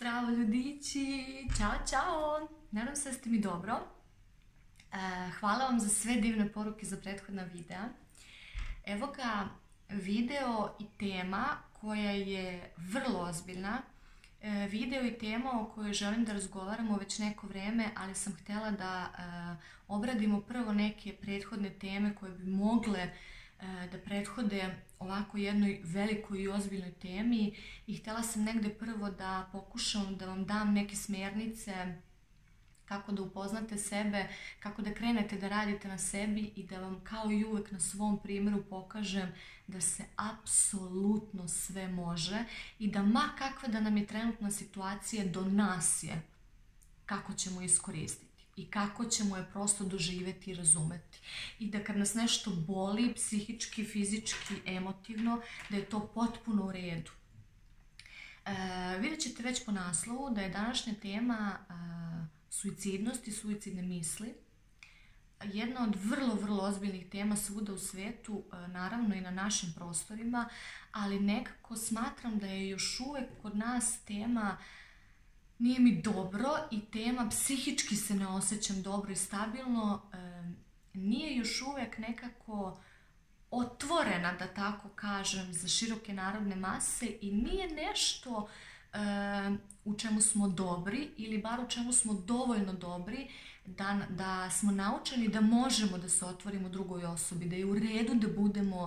Zdravo ljudići, ćao čao, nadam se da ste mi dobro. Hvala vam za sve divne poruke za prethodna videa. Evo ga video i tema koja je vrlo ozbiljna. Video i tema o kojoj želim da razgovaramo već neko vreme, ali sam htjela da obradimo prvo neke prethodne teme koje bi mogle da prethode ovako jednoj velikoj i ozbiljnoj temi i htjela sam negde prvo da pokušam da vam dam neke smjernice kako da upoznate sebe, kako da krenete da radite na sebi i da vam kao i uvek na svom primjeru pokažem da se apsolutno sve može i da ma kakva da nam je trenutna situacija do nas je, kako ćemo iskoristiti i kako ćemo je prosto doživjeti i razumeti. I da kad nas nešto boli, psihički, fizički, emotivno, da je to potpuno u redu. Vidjet ćete već po naslovu da je današnja tema suicidnost i suicidne misli. Jedna od vrlo ozbiljnih tema svuda u svijetu, naravno i na našim prostorima, ali nekako smatram da je još uvijek kod nas tema nije mi dobro i tema psihički se ne osjećam dobro i stabilno, nije još uvijek nekako otvorena, da tako kažem, za široke narodne mase i nije nešto u čemu smo dobri ili bar u čemu smo dovoljno dobri da smo naučeni da možemo da se otvorimo drugoj osobi, da je u redu da budemo,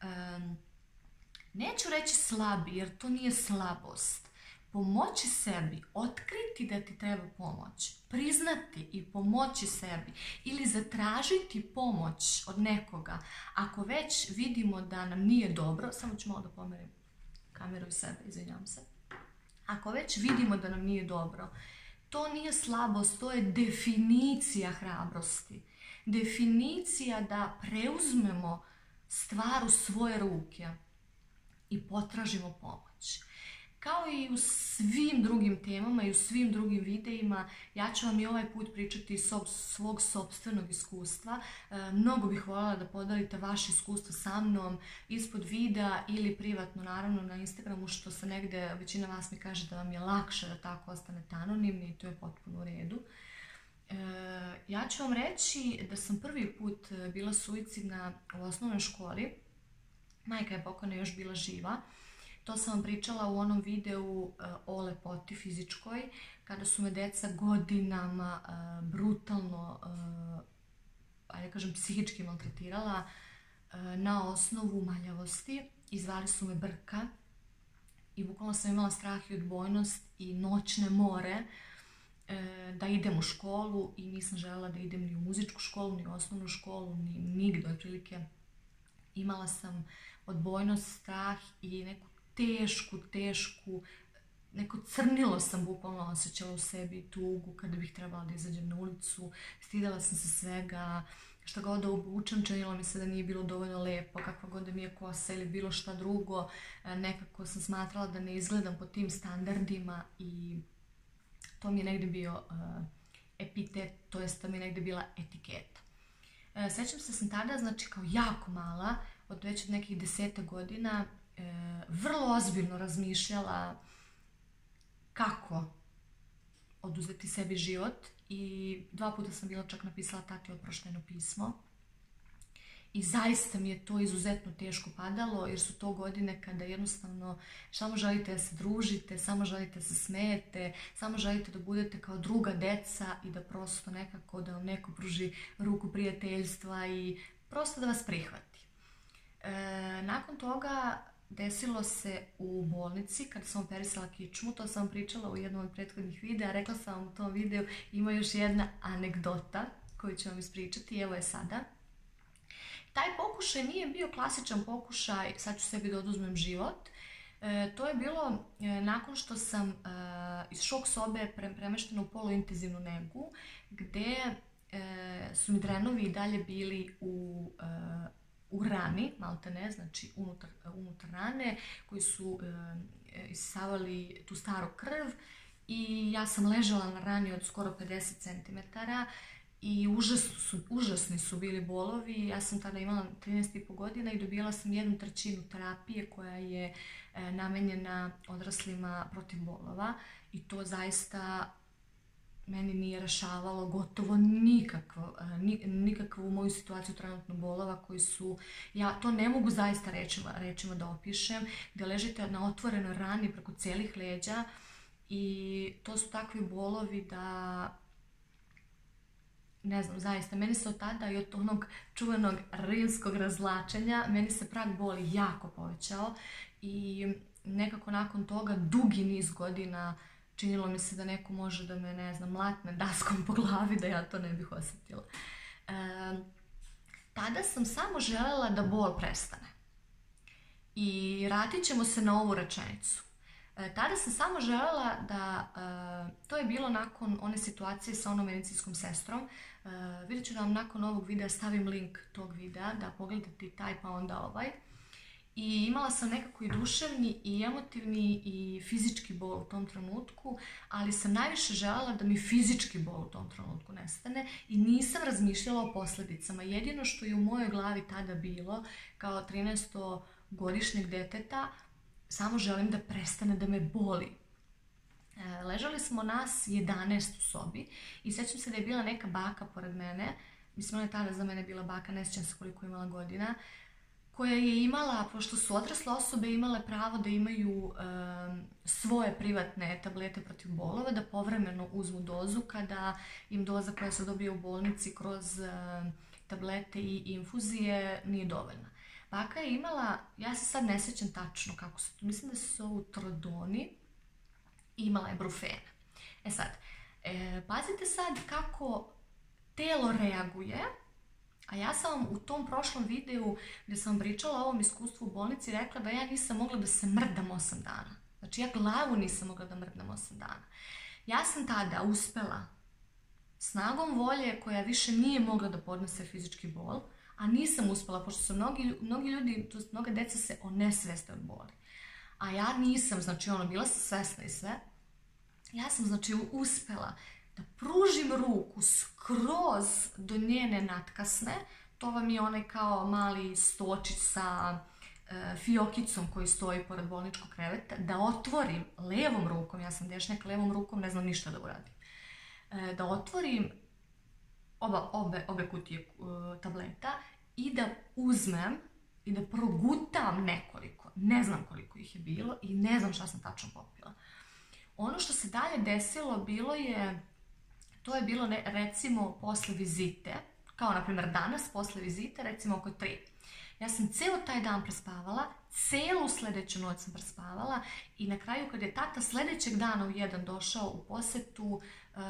neću reći slabi jer to nije slabost, pomoći sebi, otkriti da ti treba pomoć, priznati i pomoći sebi ili zatražiti pomoć od nekoga. Ako već vidimo da nam nije dobro, samo ću malo da pomerim kameru i sebe, izvinjam se. Ako već vidimo da nam nije dobro, to nije slabost, to je definicija hrabrosti. Definicija da preuzmemo stvar u svoje ruke i potražimo pomoć. Kao i u svim drugim temama i u svim drugim videima, ja ću vam i ovaj put pričati iz svog sopstvenog iskustva. Mnogo bih voljela da podelite vaše iskustvo sa mnom ispod videa ili privatno, naravno na Instagramu, što se negde, većina vas mi kaže da vam je lakše da tako ostanete anonimni i to je potpuno u redu. Ja ću vam reći da sam prvi put bila suicidna u osnovnoj školi. Majka je pokojna još bila živa. To sam vam pričala u onom videu o lepoti fizičkoj, kada su me deca godinama brutalno, ajde kažem, psihički maltretirala na osnovu maljavosti. Zvali su me Brka i bukvalno sam imala strah i odbojnost i noćne more da idem u školu i nisam željela da idem ni u muzičku školu, ni u osnovnu školu, ni nigdje otprilike. Imala sam odbojnost, strah i neku tešku, neko crnilo sam bukvalno osjećala u sebi, tugu kada bih trebala da izađem na ulicu, stidela sam se svega, što god da obučem, činilo mi se da nije bilo dovoljno lepo, kakva god da mi je kosa ili bilo šta drugo, nekako sam smatrala da ne izgledam po tim standardima i to mi je negdje bio epitet, to jest to mi je negdje bila etiketa. Sjećam se da sam tada, znači kao jako mala, već od nekih 10 godina, vrlo ozbiljno razmišljala kako oduzeti sebi život i 2 puta sam bila čak napisala tati oproštajno pismo i zaista mi je to izuzetno teško padalo jer su to godine kada jednostavno samo želite da se družite, samo želite da se smejete, samo želite da budete kao druga deca i da prosto nekako da vam neko pruži ruku prijateljstva i prosto da vas prihvati. Nakon toga desilo se u bolnici kada sam operisala kičmu, to sam vam pričala u jednom od prethodnih videa, rekla sam vam u tom videu, ima još jedna anegdota koju ću vam ispričati, evo je sada. Taj pokušaj nije bio klasičan pokušaj, sad ću sebi da oduzmem život, to je bilo nakon što sam iz šok sobe premeštena u poluintenzivnu negu, gdje su mi drenovi i dalje bili u rani, malte ne, znači unutar rane, koji su isisavali tu staru krv i ja sam ležala na rani od skoro 50 cm i užasni su bili bolovi. Ja sam tada imala 13,5 godina i dobijala sam 1/3 terapije koja je namenjena odraslima protiv bolova i to zaista meni nije rešavalo gotovo nikakvu moju situaciju trenutno bolova koji su, ja to ne mogu zaista rečima da opišem, gdje ležite na otvorenoj rani preko cijelih leđa i to su takvi bolovi da ne znam, zaista, meni se od tada i od onog čuvenog rimskog razvlačenja, meni se prag boli jako povećao i nekako nakon toga dugi niz godina činilo mi se da neko može da me, ne znam, mlatne daskom po glavi, da ja to ne bih osjetila. Tada sam samo želela da bol prestane. I vratit ćemo se na ovu rečenicu. Tada sam samo želela da, to je bilo nakon one situacije sa onom medicinskom sestrom, vidjet ću da vam nakon ovog videa stavim link tog videa, da pogledate i taj pa onda ovaj. I imala sam nekako i duševni i emotivni i fizički bol u tom trenutku, ali sam najviše želela da mi fizički bol u tom trenutku nestane i nisam razmišljala o posljedicama. Jedino što je u mojoj glavi tada bilo, kao 13-godišnjeg deteta, samo želim da prestane da me boli. Ležali smo nas 11 u sobi i sjećam se da je bila neka baka pored mene, mislim ona je tada za mene bila baka, ne sjećam se koliko je imala godina, koja je imala, pošto su odrasle osobe imale pravo da imaju svoje privatne tablete protiv bolova, da povremeno uzmu dozu kada im doza koja se dobije u bolnici kroz tablete i infuzije nije dovoljna. Baka je imala, ja se sad ne sjećam tačno kako su to, mislim da su ovo trodoni, imala je brufene. E sad, pazite sad kako telo reaguje, a ja sam vam u tom prošlom videu gdje sam pričala o ovom iskustvu u bolnici rekla da ja nisam mogla da se mrdam 8 dana. Znači ja glavu nisam mogla da mrdam 8 dana. Ja sam tada uspela snagom volje koja više nije mogla da podnose fizički bol, a nisam uspela, pošto su mnogi ljudi, mnoga deca se onesveste od boli. A ja nisam, znači bila sam svesna i sve. Ja sam znači uspela da pružim ruku skroz do njene natkasne, to vam je onaj kao mali stočić sa fiokicom koji stoji pored bolničkog kreveta, da otvorim levom rukom, ja sam dešnjak, levom rukom ne znam ništa da uradim, da otvorim obe kutije tableta i da uzmem i da progutam nekoliko, ne znam koliko ih je bilo i ne znam šta sam tačno popila. Ono što se dalje desilo to je bilo recimo posle vizite, kao na primjer danas posle vizite, recimo oko 3. Ja sam ceo taj dan prespavala, celu sljedeću noć sam prespavala i na kraju kad je tata sljedećeg dana u 1 došao u posetu,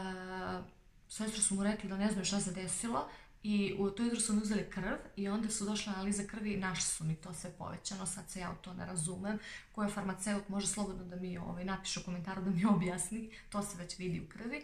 sestru su mu rekli da ne znaju šta se desilo i u to jutro su mi uzeli krv i onda su došle analize krvi i našli su mi to sve povećano, sad se ja u to ne razumem, ko je farmaceut može slobodno da mi napiše u komentaru da mi objasni, to se već vidi u krvi.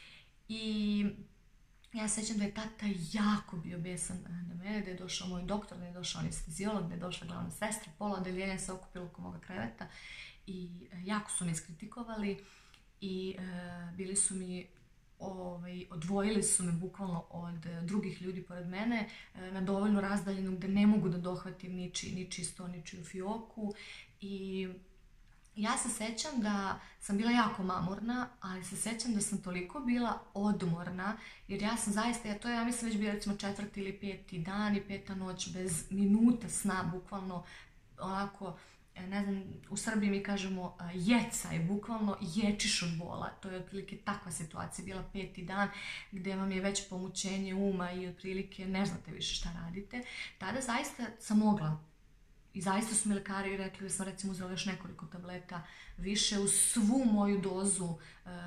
I ja sećam da je tata jako bio besan na mene, da je došao moj doktor, da je došao anesteziolog, da je došla glavna sestra, pola odeljenja se okupilo oko moga kreveta i jako su me iskritikovali i bili su mi, odvojili su me bukvalno od drugih ljudi pored mene na dovoljnu razdaljinu gdje ne mogu da dohvatim ničiji sto, ničiju fioku i ja se sećam da sam bila jako mamurna, ali se sećam da sam toliko bila odmorna, jer ja sam zaista, to je ja mislim već bio recimo 4. ili 5. dan i 5. noć bez minuta sna, bukvalno onako, ne znam, u Srbiji mi kažemo jecaj, bukvalno ječiš od bola, to je otprilike takva situacija, bila 5. dan gdje vam je već pomućenje uma i otprilike ne znate više šta radite, tada zaista sam mogla. I zaista su mi lekari rekli da sam recimo uzela još nekoliko tableta više uz svu moju dozu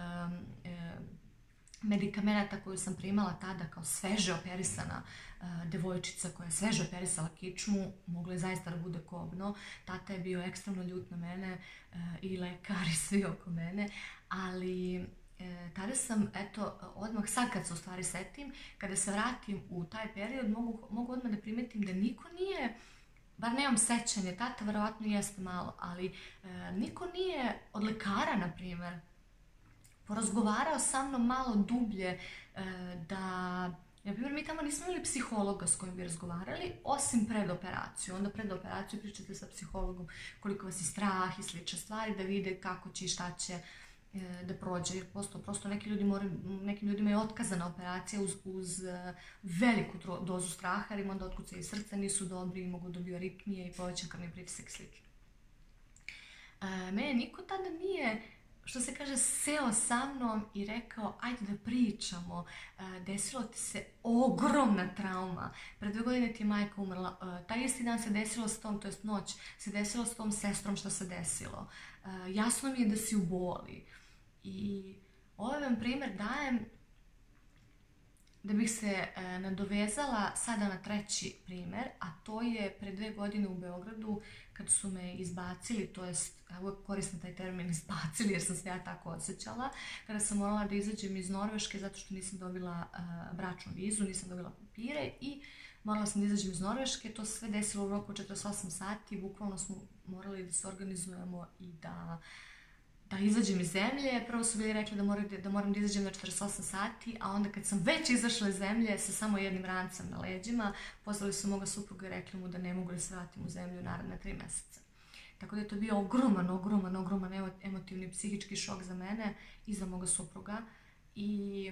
medikamenata koju sam primala tada kao sveže operisana devojčica koja je sveže operisala kičmu, moglo je zaista da bude kobno. Tata je bio ekstremno ljut na mene i lekari svi oko mene, ali tada sam, odmah sad kad se u stvari setim, kada se vratim u taj period, mogu odmah da primetim da niko nije, bar nemam sećanje, tata verovatno jeste malo, ali niko nije od lekara, na primjer, porazgovarao sa mnom malo dublje da Na primjer, mi tamo nismo imali psihologa s kojim bi razgovarali, osim pred operaciju. Onda pred operaciju pričate sa psihologom koliko vas je strah i slične stvari, da vide kako će i šta će da prođe. Jer prosto nekim ljudima je otkazana operacija uz veliku dozu straha, jer im onda otkucaju srca, nisu dobri i mogu dobiju aritmije i povećan krvni pritisak i slično. Mene niko tada nije, što se kaže, seo sa mnom i rekao ajde da pričamo, desilo ti se ogromna trauma, pred 2 godine ti je majka umrla, taj isti dan se desilo s tom, to jest noć, se desilo s tom sestrom što se desilo, jasno mi je da si u boli. I ovaj vam primjer dajem da bih se nadovezala sada na 3. primjer, a to je pre 2 godine u Beogradu kad su me izbacili, to jest, ja uvijek koristim taj termin izbacili jer sam se ja tako osjećala, kada sam morala da izađem iz Norveške zato što nisam dobila bračnu vizu, nisam dobila papire i morala sam da izađem iz Norveške, to se sve desilo u roku 48 sati, bukvalno smo morali da se organizujemo i da izađem iz zemlje. Prvo su bili rekli da moram da izađem na 48 sati, a onda kad sam već izašla iz zemlje sa samo jednim rancem na leđima, pozvali su moga supruga i rekli mu da ne mogu da se vratim u zemlju naredna 3 mjeseca. Tako da je to bio ogroman emotivni psihički šok za mene i za moga supruga. I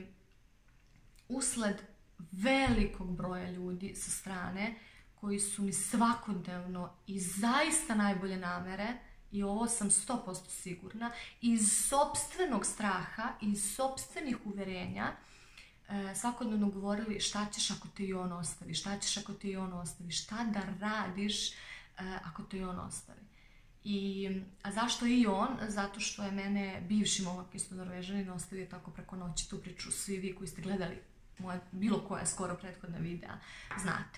usled velikog broja ljudi sa strane koji su mi svakodnevno i zaista najbolje namere, i ovo sam 100% sigurna, iz sopstvenog straha, iz sopstvenih uverenja, svakodnevno govorili šta ćeš ako te i on ostavi, šta ćeš ako te i on ostavi, šta da radiš ako te i on ostavi. A zašto i on? Zato što je mene bivši momak isto Norvežanin ostavio tako preko noći. Tu priču svi vi koji ste gledali moja bilo koja skoro prethodna videa znate.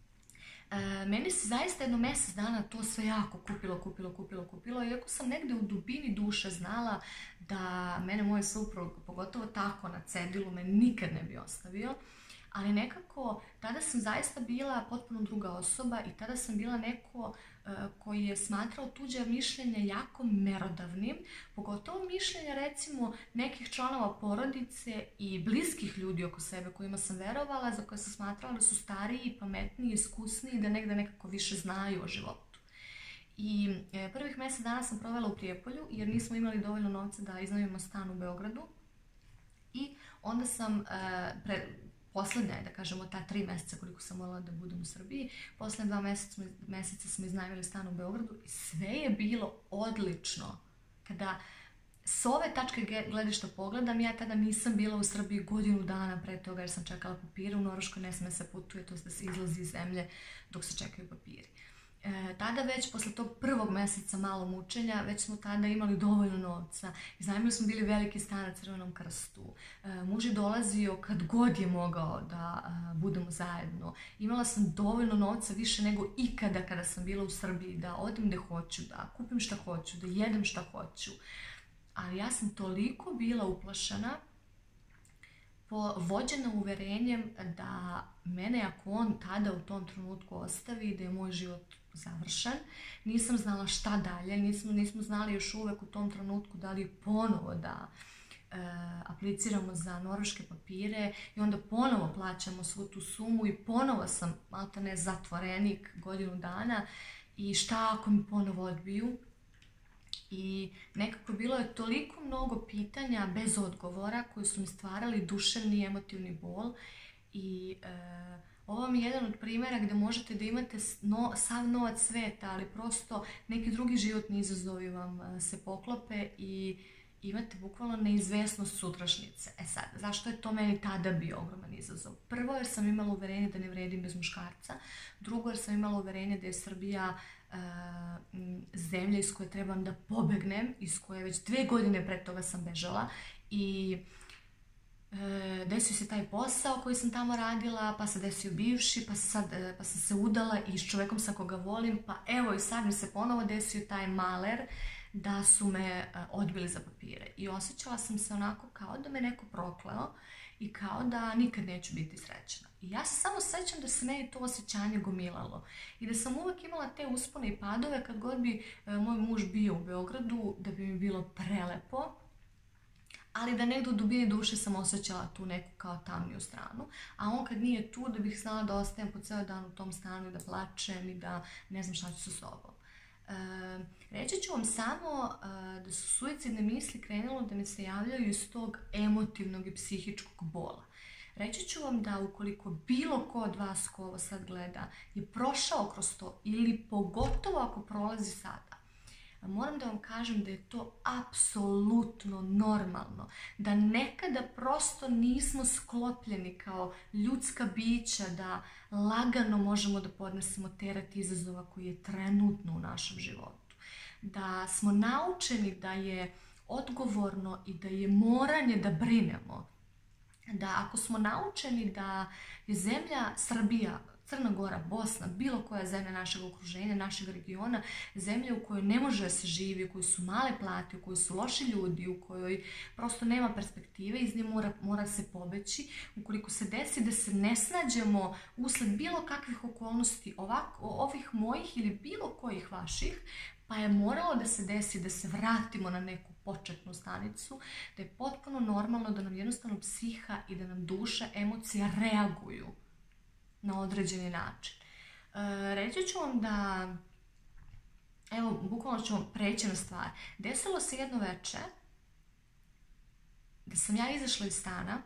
Meni se zaista jedno mjesec dana to sve jako kupilo, iako sam negdje u dubini duše znala da mene moj suprug, pogotovo tako na cedilu, me nikad ne bi ostavio, ali nekako tada sam zaista bila potpuno druga osoba i tada sam bila neko koji je smatrao tuđe mišljenje jako merodavnim, pogotovo mišljenja recimo nekih članova porodice i bliskih ljudi oko sebe kojima sam verovala, za koje sam smatrala da su stariji, pametniji, iskusniji i da negdje nekako više znaju o životu. I prvih mjesec dana sam provela u Prijepolju jer nismo imali dovoljno novca da iznajmimo stan u Beogradu i onda sam posljednja je, da kažemo, ta 3 mjeseca koliko sam morala da budem u Srbiji, posljednja 2 mjeseca smo iznajmili stan u Beogradu i sve je bilo odlično. Kada s ove tačke gledišta pogledam, ja tada nisam bila u Srbiji godinu dana pre toga jer sam čekala papire. U Norveškoj ne sme se putuje, to da se izlazi iz zemlje dok se čekaju papiri. Tada već, posle tog 1. mjeseca malo mučenja, već smo tada imali dovoljno novca. Iznajmili smo bili veliki stan na Crvenom krstu. Muž je dolazio kad god je mogao da budemo zajedno. Imala sam dovoljno novca, više nego ikada kada sam bila u Srbiji, da odem gde hoću, da kupim šta hoću, da jedem šta hoću. Ali ja sam toliko bila uplašena, vođena uverenjem da mene ako on tada u tom trenutku ostavi, da je moj život završen. Nisam znala šta dalje, nismo znali još uvek u tom trenutku da li ponovo da apliciramo za norveške papire i onda ponovo plaćamo svu tu sumu i ponovo sam maltene zatvorenik godinu dana i šta ako mi ponovo odbiju. I nekako bilo je toliko mnogo pitanja bez odgovora koji su mi stvarali duševni i emotivni bol i ovo mi je jedan od primjera gdje možete da imate sav novac sveta, ali prosto neki drugi životni izazovi vam se poklope i imate bukvalno neizvesnost sutrašnjice. Sad, zašto je to meni tada bio ogroman izazov? Prvo, jer sam imala uverenje da ne vredim bez muškarca. Drugo, jer sam imala uverenje da je Srbija zemlja iz koje trebam da pobegnem, iz koje već 2 godine pred toga sam bežala i desio se taj posao koji sam tamo radila, pa se desio bivši, pa sam se udala i s čovekom sa koga volim, pa evo i sad mi se ponovo desio taj maler da su me odbili za papire. I osjećala sam se onako kao da me neko prokleo i kao da nikad neću biti srećna. I ja se samo sećam da se meni to osjećanje gomilalo i da sam uvek imala te uspone i padove kad god bi moj muž bio u Beogradu, da bi mi bilo prelepo, ali da negdje u dubini duše sam osjećala tu neku kao tamniju stranu. A on kad nije tu, da bih znala da ostajem po cijel dan u tom stanu i da plačem i da ne znam šta ću sa sobom. Reći ću vam samo da su suicidne misli krenule da mi se javljaju iz tog emotivnog i psihičkog bola. Reći ću vam da ukoliko bilo ko od vas ko ovo sad gleda je prošao kroz to ili pogotovo ako prolazi sada, moram da vam kažem da je to apsolutno normalno, da nekada prosto nismo sklopljeni kao ljudska bića da lagano možemo da podnesemo teret izazova koji je trenutno u našem životu. Da smo naučeni da je odgovorno i da je moranje da brinemo. Da ako smo naučeni da je zemlja Srbija, Crna Gora, Bosna, bilo koja zemlja našeg okruženja, našeg regiona, zemlja u kojoj ne može da se živi, u kojoj su male plate, u kojoj su loši ljudi, u kojoj prosto nema perspektive, iz nje mora se pobeći. Ukoliko se desi da se ne snađemo usled bilo kakvih okolnosti ovih mojih ili bilo kojih vaših, pa je moralo da se desi da se vratimo na neku početnu stanicu, da je potpuno normalno da nam jednostavno psiha i da nam duša, emocija reaguju na određeni način. Reći ću vam da, evo, bukvalno ću vam preći na stvar. Desilo se jedno večer da sam ja izašla iz stana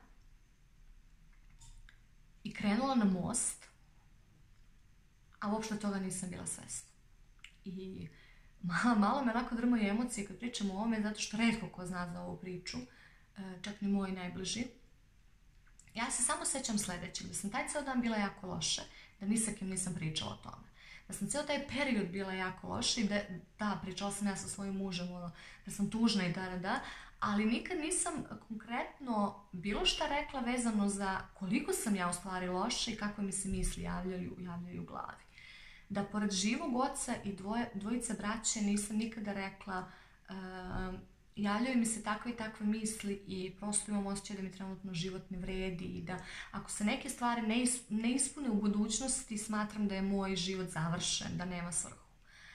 i krenula na most, a uopšte toga nisam bila svesna. I malo me onako drmaju emocije kad pričam o ovome, zato što retko ko zna za ovu priču, čak ni moji najbliži. Ja se samo sjećam sljedećeg, da sam taj cijel dan bila jako loše, da ni sa kim nisam pričala o tome. Da sam cijel taj period bila jako loša i da, pričala sam ja sa svojim mužem, da sam tužna i da, ali nikad nisam konkretno bilo šta rekla vezano za koliko sam ja u stvari loša i kakve mi se misli javljaju u glavi. Da pored živog oca i dvojice braće nisam nikada rekla javljaju mi se takve i takve misli i prosto imam osjećaj da mi trenutno život ne vredi i da ako se neke stvari ne ispune u budućnosti, smatram da je moj život završen, da nema svrhu.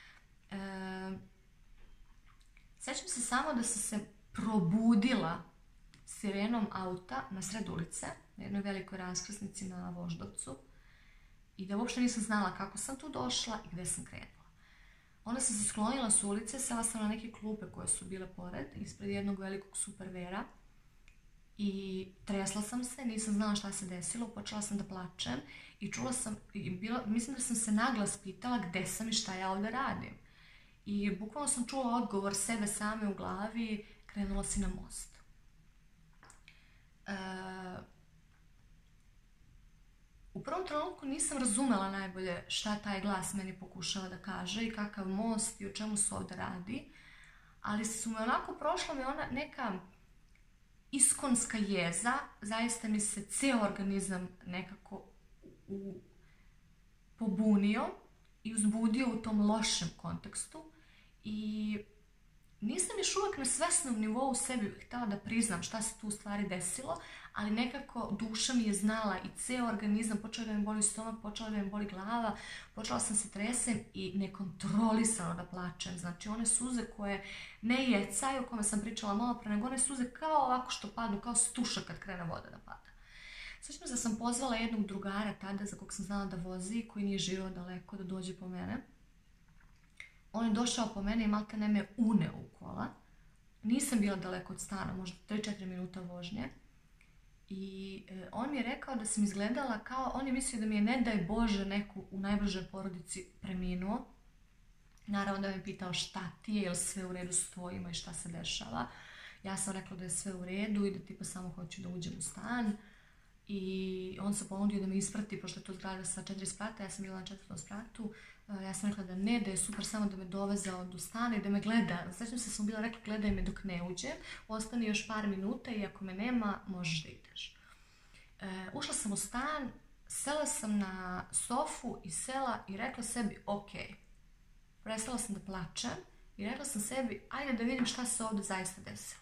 Sjećam se samo da sam se probudila sirenom auta na sred ulice, na jednoj velikoj raskrsnici na Voždovcu i da uopšte nisam znala kako sam tu došla i gde sam krenula. Onda sam se sklonila s ulice, sela sam na neke klupe koje su bile pored, ispred jednog velikog supervera i tresla sam se, nisam znala šta se desilo, počela sam da plačem i čula sam, mislim da sam se naglas pitala gde sam i šta ja ovdje radim. I bukvalno sam čula odgovor sebe same u glavi, krenula si na most. U prvom trenutku nisam razumela najbolje šta taj glas meni pokušava da kaže i kakav most i o čemu se ovdje radi, ali su me onako prošla me ona neka iskonska jeza, zaista mi se ceo organizam nekako pobunio i uzbudio u tom lošem kontekstu i nisam još uvijek na svesnom nivou sebi htjela da priznam šta se tu u stvari desilo, ali nekako duša mi je znala i ceo organizam, počela da mi boli stomak, počela da mi boli glava, počela sam se tresem i nekontrolisano da plačem. Znači one suze koje ne jecaju, o kome sam pričala malo pre, nego one suze kao ovako što padnu, kao stuša kad krene voda da pada. Sjećam se da sam pozvala jednog drugara tada za kog sam znala da vozi, koji nije živio daleko, da dođe po mene. On je došao po mene i malte ne me uneo u kola. Nisam bila daleko od stana, možda 3-4 minuta vožnje. I on mi je rekao da sam izgledala kao, on je mislio da mi je ne daj Bože neko u najbližoj porodici preminuo. Naravno da me pitao šta ti je, jel sve u redu s tvojima i šta se dešava. Ja sam rekla da je sve u redu i da tipa samo hoću da uđem u stan. I on se ponudio da me isprati, pošto je to zgrada sa 4 sprata, ja sam bila na 4. spratu. Ja sam rekla da ne, da je super samo da me doveze do stana i da me gleda. Sjećam se da sam bila rekla gledaj me dok ne uđem, ostani još par minuta i ako me nema možeš da ideš. Ušla sam u stan, sela sam na sofu i sela i rekla sebi ok. Prestala sam da plačem i rekla sam sebi ajde da vidim šta se ovdje zaista desilo.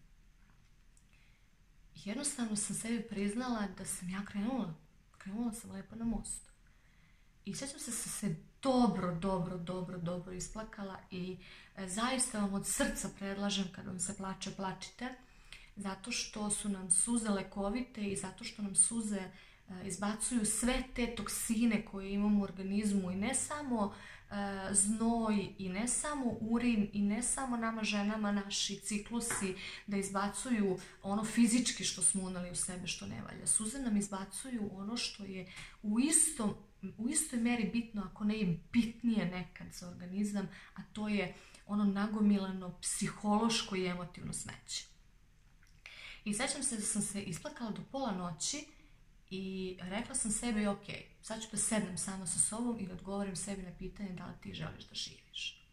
Jednostavno sam sebi priznala da sam ja krenula sam lepo na most. I sjećam se da sam se dobro isplakala i zaista vam od srca predlažem kad vam se plače, plačite. zato što su nam suze lekovite i zato što nam suze izbacuju sve te toksine koje imamo u organizmu i ne samo znoj i ne samo urin i ne samo nama ženama naši ciklusi da izbacuju ono fizički što smo uneli u sebe što ne valja. Suze nam izbacuju ono što je u istoj meri bitno, ako ne i bitnije nekad za organizam, a to je ono nagomilano psihološko i emotivno smeće. I sećam se da sam se isplakala do pola noći i rekla sam sebi, ok, sad ću da sednem sama sa sobom i da odgovorim sebi na pitanje da li ti želiš da živiš.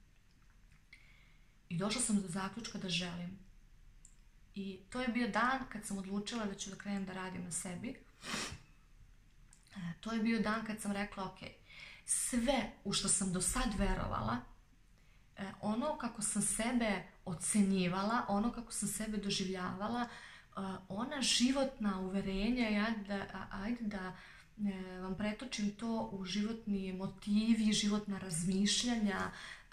I došla sam do zaključka da želim. I to je bio dan kad sam odlučila da ću da krenem da radim na sebi. To je bio dan kad sam rekla, ok, sve u što sam do sad verovala, ono kako sam sebe ocenjivala, ono kako sam sebe doživljavala, ona životna uverenja, ajde da vam pretočim to u životni motivi, životna razmišljanja,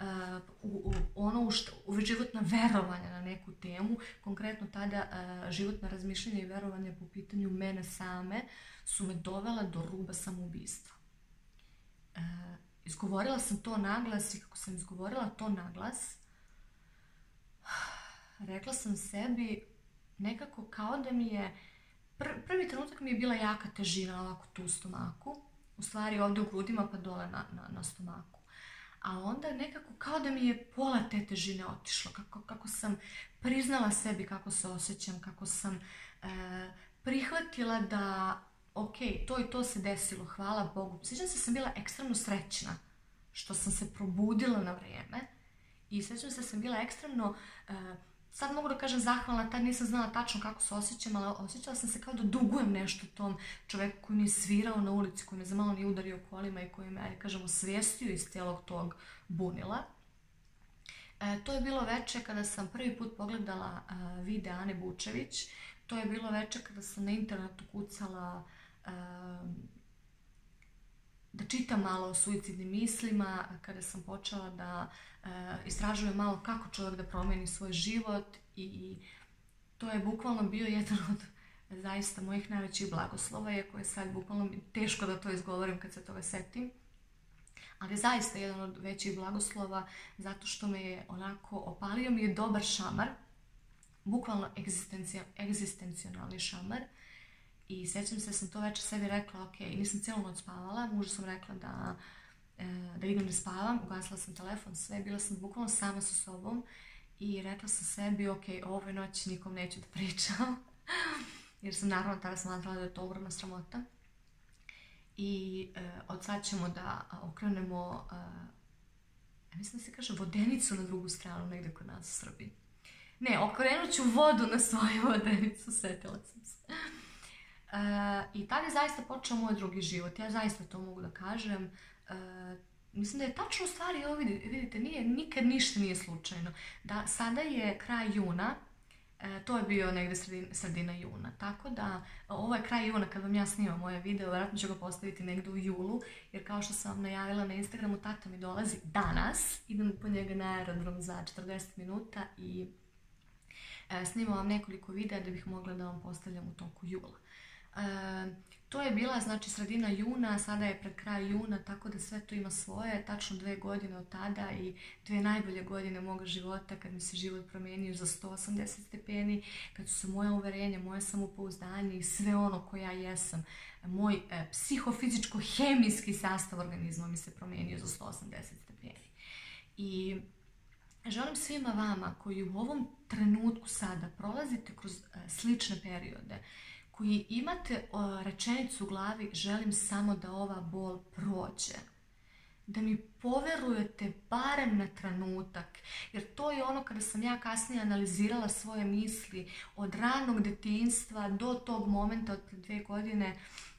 u životna verovanja na neku temu, konkretno tada životna razmišljanja i verovanja po pitanju mene same su me dovela do ruba samoubistva. Izgovorila sam to naglas i kako sam izgovorila to naglas, rekla sam sebi nekako kao da mi je, prvi trenutak mi je bila jaka težina ovako tu u stomaku, u stvari ovdje u grudima pa dole na stomaku. A onda nekako kao da mi je pola te težine otišlo, kako sam priznala sebi kako se osjećam, kako sam prihvatila da ok, to i to se desilo, hvala Bogu. Sjećam se da sam bila ekstremno srećna što sam se probudila na vrijeme i sjećam se da sam bila ekstremno, sad mogu da kažem zahvalna, tad nisam znala tačno kako se osjećam, ali osjećala sam se kao da dugujem nešto tom čoveku koji mi je svirao na ulici, koji me za malo nije udario kolima i koji me, ajde kažem, osvijestio iz cijelog tog bunila. To je bilo veče kada sam prvi put pogledala video Ane Bučević. To je bilo veče kada sam na internetu kucala da čitam malo o suicidnim mislima, kada sam počela da istražujem malo kako čovjek da promijeni svoj život i to je bukvalno bio jedan od zaista mojih najvećih blagoslova, iako je sad bukvalno teško da to izgovorim kad se toga setim. Ali zaista jedan od većih blagoslova zato što me je onako opalio mi je dobar šamar, bukvalno egzistencionalni šamar. I sjećam se da sam to večer sebi rekla, ok, nisam cijelu noć spavala, mužu sam rekla da idem da spavam, ugasila sam telefon, sve, bila sam bukvalno sama sa sobom i rekla sam sebi, ok, ovoj noći nikom neću da pričam, jer sam naravno tada smatrala da je to ogromna sramota. I od sad ćemo da okrenemo, mislim da se kaže vodenicu na drugu stranu, negdje kod nas u Srbiji. Ne, okrenut ću vodu na svoju vodenicu, setila sam se. I tada je zaista počeo moj drugi život, ja zaista to mogu da kažem. Mislim da je tačno u stvari, evo vidite, nikad ništa nije slučajno. Da, sada je kraj juna, to je bio negdje sredina juna, tako da ovo je kraj juna kad vam ja snimam moje video, vjerojatno ću ga postaviti negdje u julu, jer kao što sam vam najavila na Instagramu, tata mi dolazi danas, idem po njega na aerodrom za 40 minuta i snimam vam nekoliko videa da bih mogla da vam postavljam u toku jula. To je bila znači sredina juna, sada je pred kraj juna, tako da sve to ima svoje, tačno 2 godine od tada i 2 najbolje godine moga života kad mi se život promijenio za 180 stepeni, kad su se moje uverenja, moje samopouzdanje i sve ono ko ja jesam, moj psihofizičko-hemijski sastav organizma mi se promijenio za 180 stepeni. I želim svima vama koji u ovom trenutku sada prolazite kroz slične periode, koji imate rečenicu u glavi, želim samo da ova bol prođe. Da mi poverujete barem na trenutak, jer to je ono kada sam ja kasnije analizirala svoje misli od ranog djetinjstva do tog momenta od 2 godine.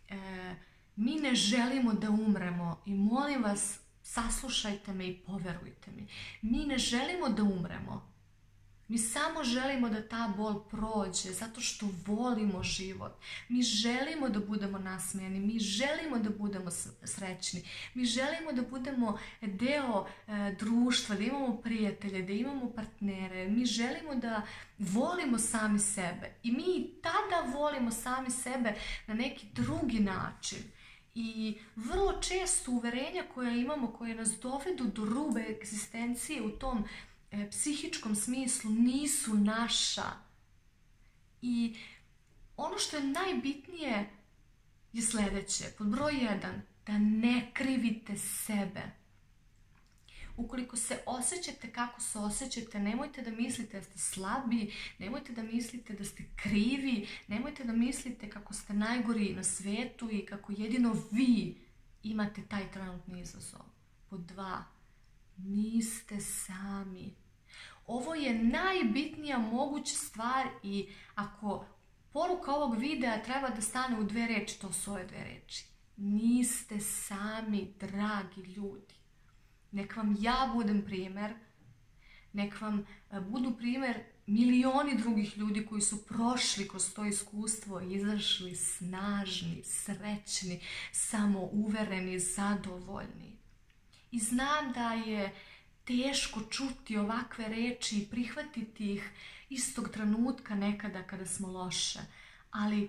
Mi ne želimo da umremo i molim vas, saslušajte me i poverujte mi. Mi ne želimo da umremo. Mi samo želimo da ta bol prođe zato što volimo život. Mi želimo da budemo nasmejani, mi želimo da budemo srećni, mi želimo da budemo deo društva, da imamo prijatelje, da imamo partnere, mi želimo da volimo sami sebe i mi tada volimo sami sebe na neki drugi način. I vrlo često uverenja koja imamo, koje nas dovedu do ruba egzistencije u tom psihičkom smislu nisu naša. I ono što je najbitnije je sljedeće. Pod broj 1, da ne krivite sebe. Ukoliko se osjećate kako se osjećate, nemojte da mislite da ste slabi, nemojte da mislite da ste krivi, nemojte da mislite kako ste najgori na svijetu i kako jedino vi imate taj trenutni izazov. Pod 2, niste sami. Ovo je najbitnija moguća stvar i ako poruka ovog videa treba da stane u 2 reči, to su ove 2 reči. Niste sami, dragi ljudi. Nek vam ja budem primjer, nek vam budu primjer milioni drugih ljudi koji su prošli kroz to iskustvo i izašli snažni, srećni, samouvereni, zadovoljni. I znam da je teško čuti ovakve reči i prihvatiti ih istog trenutka nekada kada smo loše, ali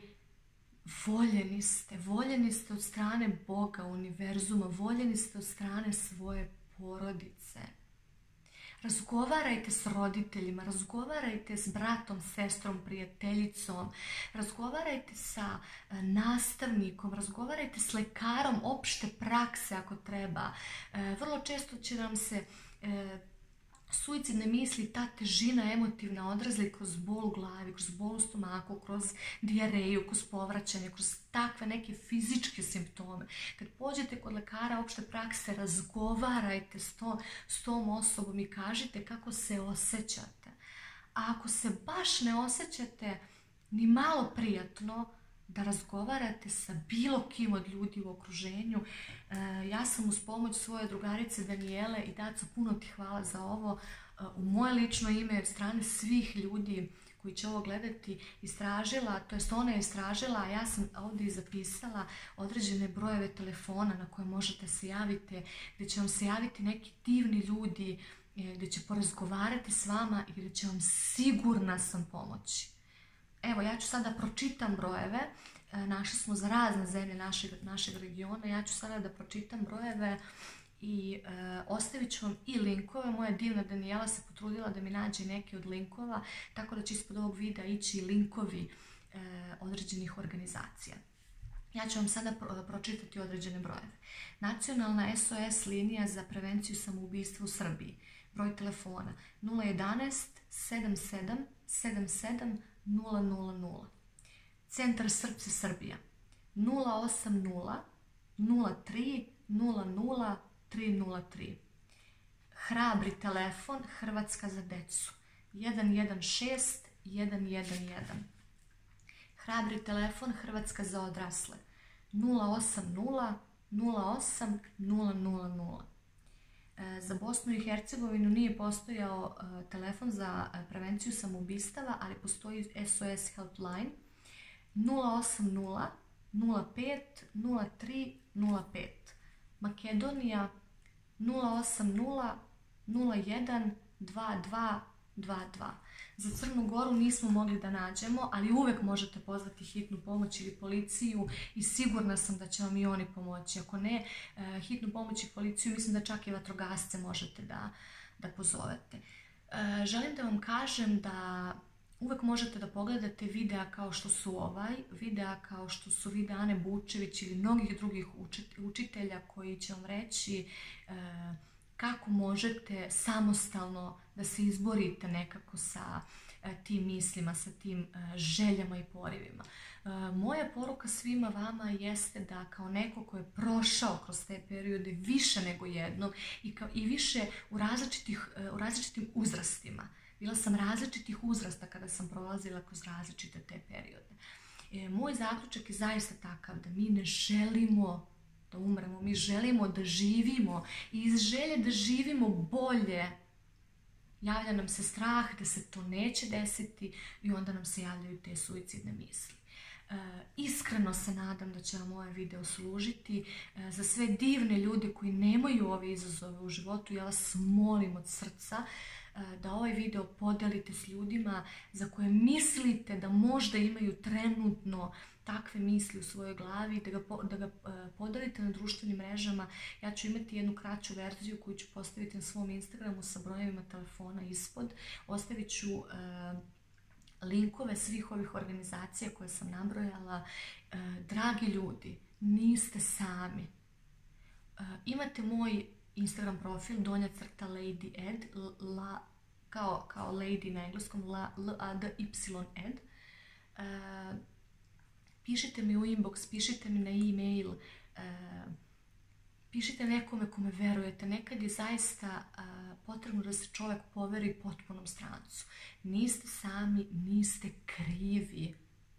voljeni ste od strane Boga, univerzuma, voljeni ste od strane svoje porodice. Razgovarajte s roditeljima, razgovarajte s bratom, sestrom, prijateljicom, razgovarajte sa nastavnikom, razgovarajte s lekarom opšte prakse ako treba. Vrlo često će nam se suicidne misli, ta težina emotivna odrazili kroz bol u glavi, kroz bol u stomaku, kroz dijareju, kroz povraćanje, kroz takve neke fizičke simptome. Kad pođete kod lekara opšte prakse, razgovarajte s tom osobom i kažite kako se osjećate. A ako se baš ne osjećate ni malo prijatno, da razgovarate sa bilo kim od ljudi u okruženju. Ja sam uz pomoć svoje drugarice Danijele i Daco, puno ti hvala za ovo, u moje lično ime od strane svih ljudi koji će ovo gledati istražila, to jest ona je istražila, a ja sam ovdje i zapisala određene brojeve telefona na koje možete se javiti, gdje će vam se javiti neki divni ljudi, gdje će porazgovarati s vama i gdje će vam sigurna sam pomoći. Evo, ja ću sada pročitam brojeve, našli smo za razne zemlje našeg regiona, ja ću sada da pročitam brojeve i ostavit ću vam i linkove. Moja divna Danijela se potrudila da mi nađe neke od linkova, tako da će ispod ovog videa ići linkovi određenih organizacija. Ja ću vam sada pročitati određene brojeve. Nacionalna SOS linija za prevenciju samoubistva u Srbiji. Broj telefona 011 77 77 000. Centar Srpci Srbija 080 03 00 303. Hrabri telefon Hrvatska za decu 116 111. Hrabri telefon Hrvatska za odrasle 080 08 000. Za Bosnu i Hercegovinu nije postojao telefon za prevenciju samoubistava, ali postoji SOS helpline 080 05 03 05. Makedonija 080 01 22 22. Za Crnu Goru nismo mogli da nađemo, ali uvek možete pozvati hitnu pomoć ili policiju i sigurna sam da će vam i oni pomoći. Ako ne, hitnu pomoć i policiju, mislim da čak i vatrogasce možete da pozovete. Želim da vam kažem da uvek možete da pogledate videa kao što su videa kao što su videa Ane Bučević ili mnogih drugih učitelja koji će vam reći kako možete samostalno da se izborite nekako sa tim mislima, sa tim željama i porivima. Moja poruka svima vama jeste da kao neko ko je prošao kroz te periode više nego jednom i više u različitim uzrastima. Bila sam različitih uzrasta kada sam prolazila kroz različite te periode. Moj zaključak je zaista takav da mi ne želimo da umremo, mi želimo da živimo i iz želje da živimo bolje Javlja nam se strah da se to neće desiti i onda nam se javljaju te suicidne misli. Iskreno se nadam da će vam ovaj video služiti. Za sve divne ljude koji nemaju ove izazove u životu, ja vas molim od srca da ovaj video podelite s ljudima za koje mislite da možda imaju trenutno takve misli u svojoj glavi, da ga podelite na društvenim mrežama. Ja ću imati jednu kraću verziju koju ću postaviti na svom Instagramu sa brojevima telefona ispod. Ostavit ću linkove svih ovih organizacija koje sam nabrojala. Dragi ljudi, niste sami. Imate moj Instagram profil, _Lady Ed, kao lady na engleskom, LADY. Pišite mi u inbox, pišite mi na e-mail, pišite nekome kome verujete. Nekad je zaista potrebno da se čovjek poveri potpunom strancu. Niste sami, niste krivi.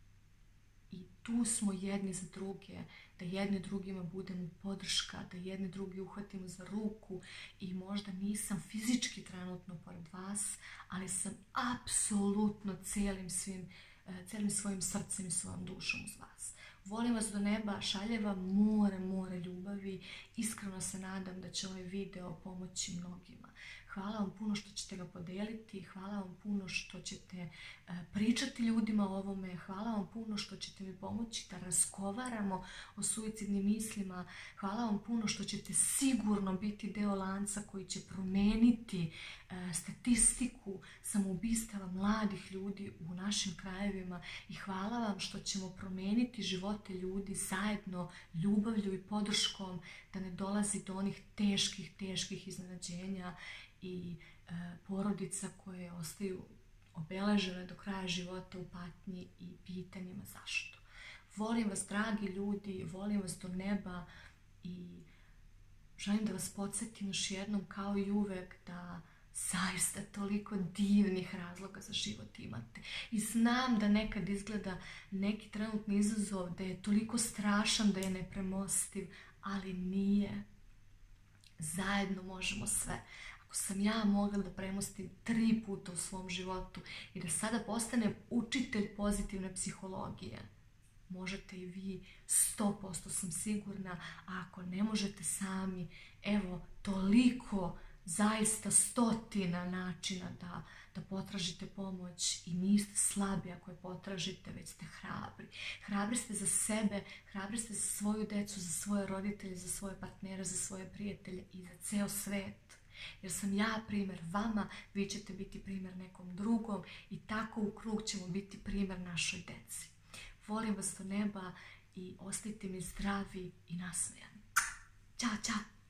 I tu smo jedni za druge, da jedni drugima budemo podrška, da jedni drugi uhvatimo za ruku i možda nisam fizički trenutno pored vas, ali sam apsolutno cijelim svojim srcem i svojom dušom uz vas. Volim vas do neba, šaljem vam more ljubavi. Iskreno se nadam da će ovaj video pomoći mnogima. Hvala vam puno što ćete ga podeliti, hvala vam puno što ćete pričati ljudima o ovome, hvala vam puno što ćete mi pomoći da razgovaramo o suicidnim mislima, hvala vam puno što ćete sigurno biti deo lanca koji će promijeniti statistiku samoubistava mladih ljudi u našim krajevima i hvala vam što ćemo promijeniti živote ljudi zajedno, ljubavlju i podrškom, da ne dolazi do onih teških iznenađenja i porodica koje ostaju obeležene do kraja života u patnji i pitanjima zašto. Volim vas, dragi ljudi, volim vas do neba i želim da vas podsjetim još jednom kao i uvek da zaista toliko divnih razloga za život imate. I znam da nekad izgleda neki trenutni izazov da je toliko strašan da je nepremostiv, ali nije. Zajedno možemo sve. Ako sam ja mogla da premostim 3 puta u svom životu i da sada postanem učitelj pozitivne psihologije, možete i vi, 100% sam sigurna, a ako ne možete sami, evo toliko, zaista stotina načina da potražite pomoć i niste slabi ako je potražite, već ste hrabri. Hrabri ste za sebe, hrabri ste za svoju decu, za svoje roditelje, za svoje partnere, za svoje prijatelje i za ceo svet. Jer sam ja primjer vama, vi ćete biti primjer nekom drugom i tako u krug ćemo biti primjer našoj deci. Volim vas do neba i ostajte mi zdravi i nasmejani. Ćao, čao!